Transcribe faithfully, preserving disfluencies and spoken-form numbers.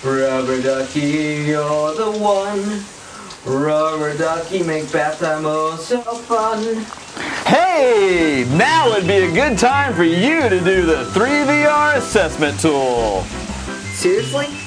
Rubber ducky, you're the one. Rubber ducky, make bath time oh so fun. Hey, now would be a good time for you to do the three V R assessment tool. Seriously?